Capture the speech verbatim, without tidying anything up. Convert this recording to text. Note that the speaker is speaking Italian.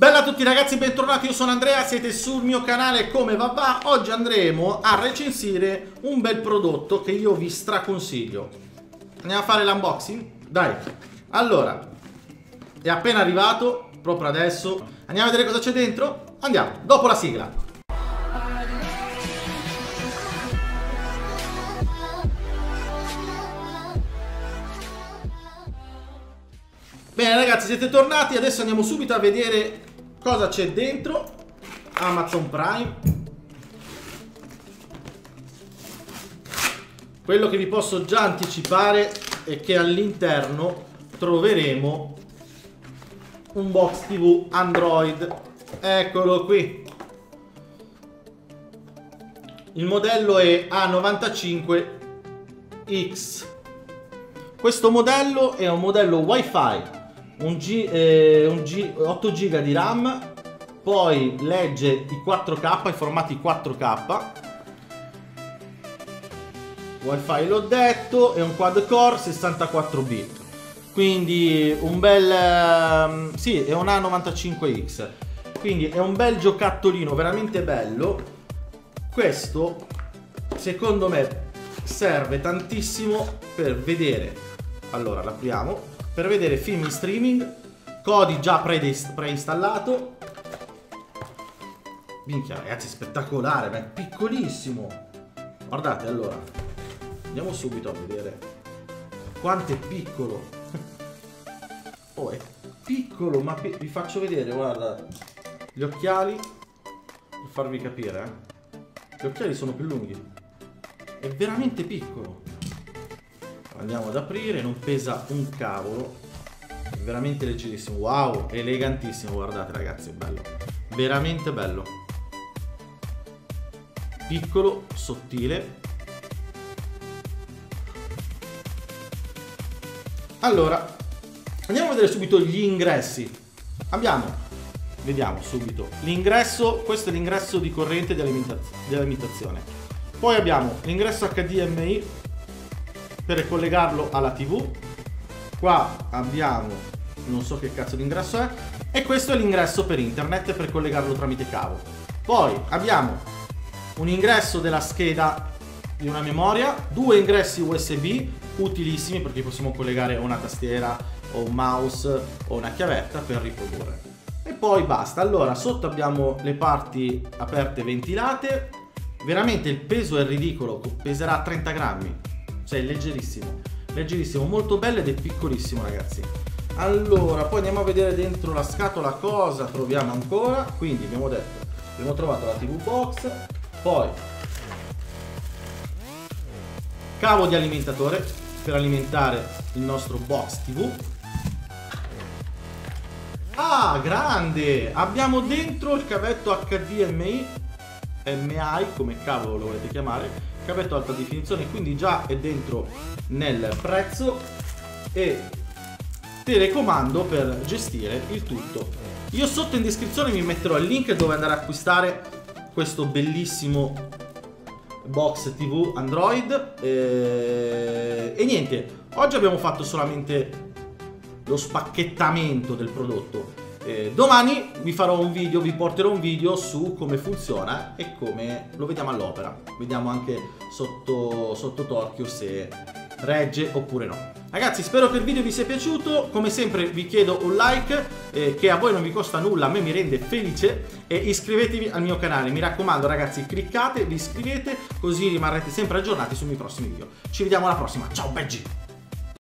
Bella a tutti ragazzi, bentornati, io sono Andrea, siete sul mio canale Come Va Va. Oggi andremo a recensire un bel prodotto che io vi straconsiglio. Andiamo a fare l'unboxing? Dai. Allora, è appena arrivato, proprio adesso. Andiamo a vedere cosa c'è dentro? Andiamo, dopo la sigla. Bene ragazzi, siete tornati, adesso andiamo subito a vedere cosa c'è dentro. Amazon Prime. Quello che vi posso già anticipare è che all'interno troveremo un box tivù Android. Eccolo qui. Il modello è A novantacinque X. Questo modello è un modello Wi-Fi. Un G, eh, un G, otto giga di RAM, poi legge i quattro K, i formati quattro K. Wi-Fi l'ho detto, è un quad core sessantaquattro bit, quindi un bel, uh, sì, è un A novantacinque X, quindi è un bel giocattolino, veramente bello. Questo secondo me serve tantissimo per vedere, allora l'apriamo, per vedere film in streaming, codi già preinstallato. Minchia ragazzi, spettacolare, ma è piccolissimo. Guardate, allora andiamo subito a vedere quanto è piccolo. Oh, è piccolo, ma pi vi faccio vedere, guarda, gli occhiali, per farvi capire, eh. Gli occhiali sono più lunghi, è veramente piccolo. Andiamo ad aprire, non pesa un cavolo, è veramente leggerissimo. Wow, elegantissimo, guardate ragazzi, è bello, veramente bello, piccolo, sottile. Allora andiamo a vedere subito gli ingressi. Abbiamo, vediamo subito l'ingresso. Questo è l'ingresso di corrente dell'alimentazione. Poi abbiamo l'ingresso H D M I per collegarlo alla tivù. Qua abbiamo, non so che cazzo di ingresso è, e questo è l'ingresso per internet per collegarlo tramite cavo. Poi abbiamo un ingresso della scheda di una memoria, due ingressi U S B utilissimi perché possiamo collegare una tastiera o un mouse o una chiavetta per riprodurre, e poi basta. Allora sotto abbiamo le parti aperte ventilate, veramente il peso è ridicolo, peserà trenta grammi. Cioè leggerissimo, leggerissimo, molto bello ed è piccolissimo ragazzi. Allora poi andiamo a vedere dentro la scatola cosa troviamo ancora. Quindi abbiamo detto, abbiamo trovato la tivù box, poi cavo di alimentatore per alimentare il nostro box tivù. Ah, grande! Abbiamo dentro il cavetto H D M I, M I come cavolo lo volete chiamare, cavetto alta definizione, quindi già è dentro nel prezzo, e telecomando per gestire il tutto. Io sotto in descrizione vi metterò il link dove andare a acquistare questo bellissimo box tivù Android. E, e niente, oggi abbiamo fatto solamente lo spacchettamento del prodotto. Eh, domani vi farò un video, vi porterò un video su come funziona e come lo vediamo all'opera. Vediamo anche sotto, sotto torchio se regge oppure no. Ragazzi, spero che il video vi sia piaciuto. Come sempre vi chiedo un like, eh, che a voi non vi costa nulla, a me mi rende felice, e iscrivetevi al mio canale. Mi raccomando ragazzi, cliccate, vi iscrivete, così rimarrete sempre aggiornati sui miei prossimi video. Ci vediamo alla prossima, ciao belgi!